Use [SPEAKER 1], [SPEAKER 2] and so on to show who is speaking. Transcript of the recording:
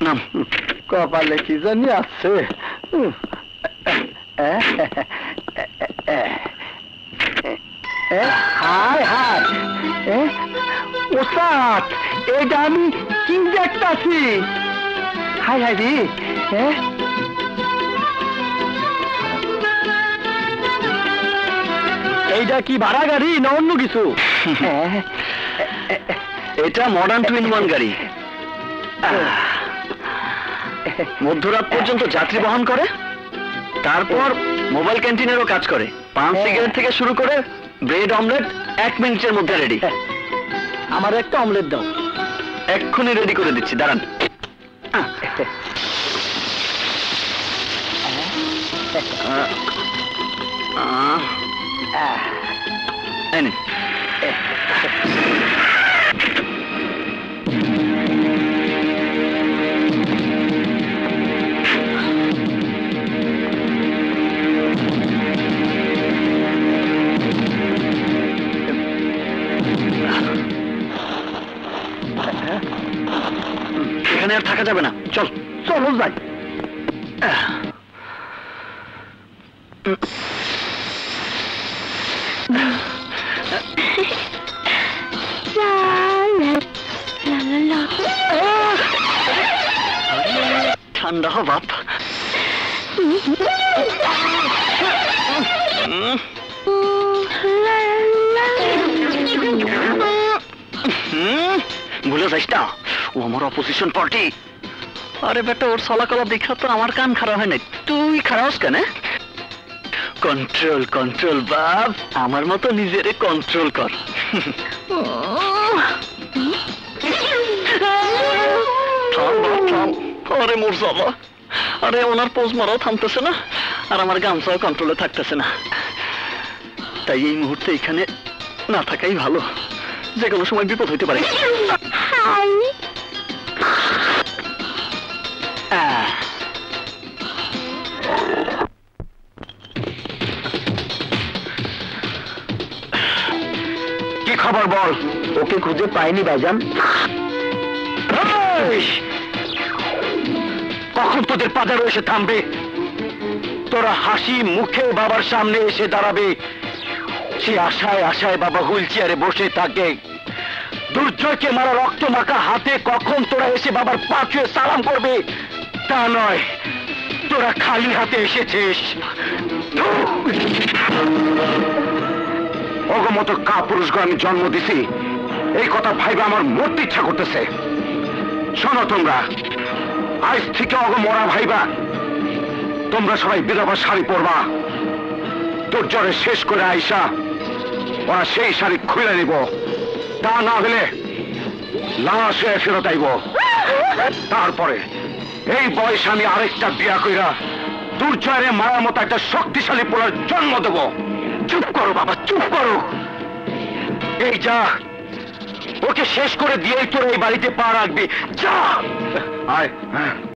[SPEAKER 1] নাম।
[SPEAKER 2] কপালে কি জানি আছে। হায় হায়, ওস্তাদ এটা আমি কি দেখতাছি? হায় হায় রে, এইটা কি ভাড়া গাড়ি না অন্য কিছু?
[SPEAKER 1] এটা মডার্ন টু ইন ওয়ান গাড়ি। মধ্যরাত পর্যন্ত যাত্রী বহন করে, তারপর মোবাইল ক্যান্টিনেরও কাজ করে। পান সিগারেট থেকে শুরু করে ব্রেড অমলেট 1 মিনিটের মধ্যে রেডি।
[SPEAKER 2] আমার একটা অমলেট দাও।
[SPEAKER 1] এক্ষুনি রেডি করে দিচ্ছি, দাঁড়ান। এই নিন। এখানে আর থাকা যাবে না, চল
[SPEAKER 2] চলো যাই।
[SPEAKER 1] ঠান্ডা হ বাপ। ভুলে যাইস না, ও আমার অপোজিশন পার্টি। আরে বেটা, ওর চলাকলা দেখা তো আমার কান খারাপ হয় নাই, তুই খারাপ কেন? কন্ট্রোল কন্ট্রোল বাপ, আমার মতো নিজেরে কন্ট্রোল কর। আরে মোর চলো, আরে ওনার পোজ মারাও থামতেছে না, আর আমার গামছাও কন্ট্রোলে থাকতেছে না। তাই এই মুহূর্তে এখানে না থাকাই ভালো, যে কোনো সময় বিপদ হইতে পারে। কি খবর বল?
[SPEAKER 2] ওকে খুঁজে পাইনি ভাইজান।
[SPEAKER 1] কখন তোদের পাদারও এসে থামবে? তোরা হাসি মুখে বাবার সামনে এসে দাঁড়াবে, সে আশায় আশায় বাবা হুইল চেয়ারে বসে থাকে। দুর্জয়কে মারা রক্ত মাখা হাতে কখন তোরা এসে বাবার পা ছুঁয়ে সালাম করবে? তা নয়, তোরা খালি হাতে এসেছিস। অগমত কা পুরুষকে আমি জন্ম দিছি, এই কথা ভাইবা আমার মরতে ইচ্ছা করতেছে। শোনো তোমরা, আজ থেকে অগমরা ভাইবা, তোমরা সবাই বিধবা শাড়ি পরবা। দুর্জয় শেষ করে আইসা ওরা সেই শাড়ি খুলে নিব, তা না হলে লাশ হয়ে ফেরত আইব। তারপরে এই বয়সে আমি আরেকটা বিয়া কইরা দুর্জয়ের মারার মতো একটা শক্তিশালী পোলার জন্ম দেব। চুপ করো বাবা, চুপ করো। এই যা, ওকে শেষ করে দিয়েই তোর এই বাড়িতে পা রাখবি, যা। আয়।